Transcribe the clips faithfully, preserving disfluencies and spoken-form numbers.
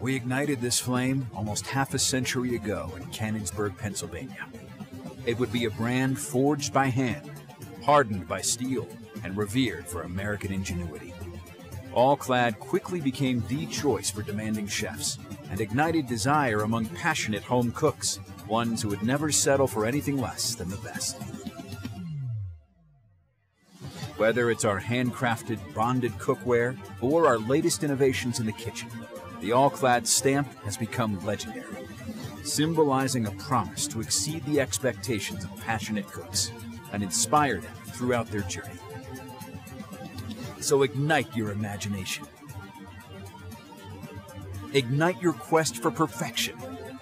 We ignited this flame almost half a century ago in Canonsburg, Pennsylvania. It would be a brand forged by hand, hardened by steel, and revered for American ingenuity. All-Clad quickly became the choice for demanding chefs, and ignited desire among passionate home cooks, ones who would never settle for anything less than the best. Whether it's our handcrafted, bonded cookware or our latest innovations in the kitchen, the All-Clad stamp has become legendary, symbolizing a promise to exceed the expectations of passionate cooks and inspire them throughout their journey. So ignite your imagination. Ignite your quest for perfection.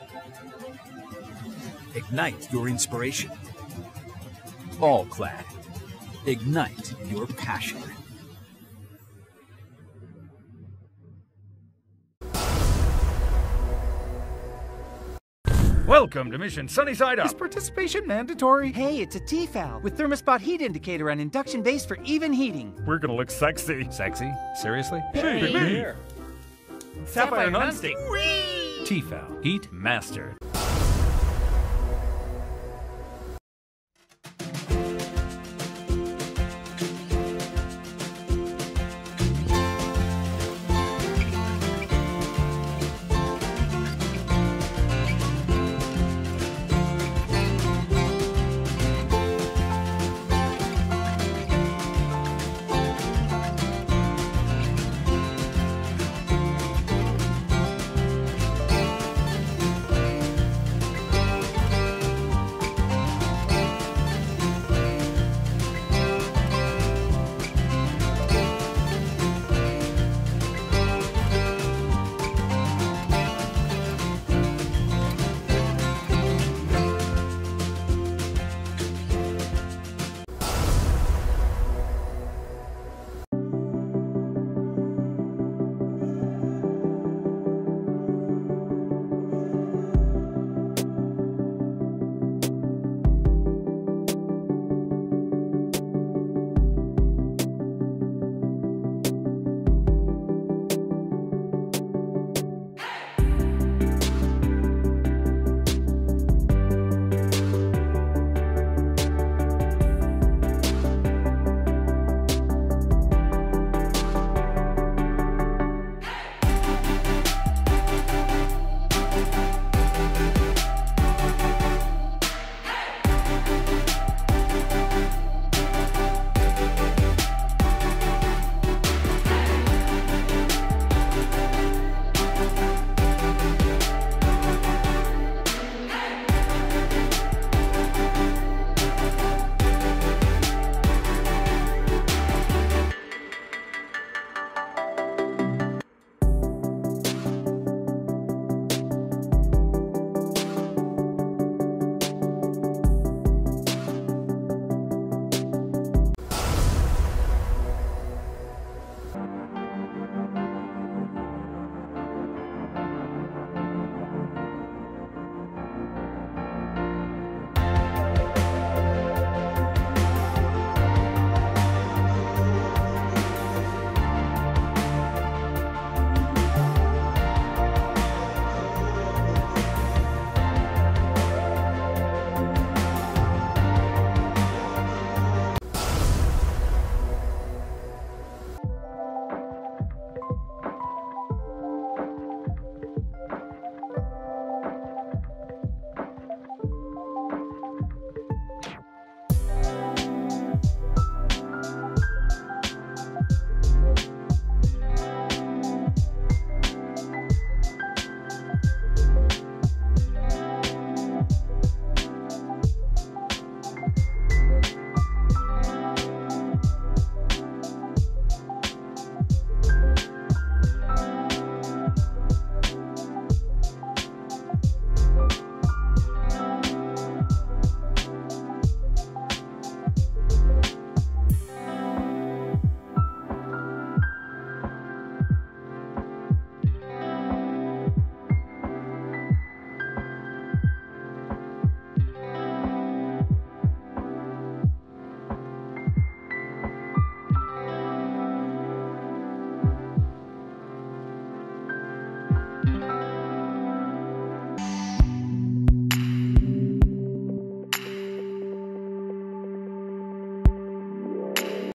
Ignite your inspiration. All-Clad. Ignite your passion. Welcome to Mission Sunny Side Up. Is participation mandatory? Hey, it's a T-fal with Thermo-Spot heat indicator and induction base for even heating. We're gonna look sexy. Sexy? Seriously? Hey, Sapphire Sapphire Nonstick. T-fal Heatmaster.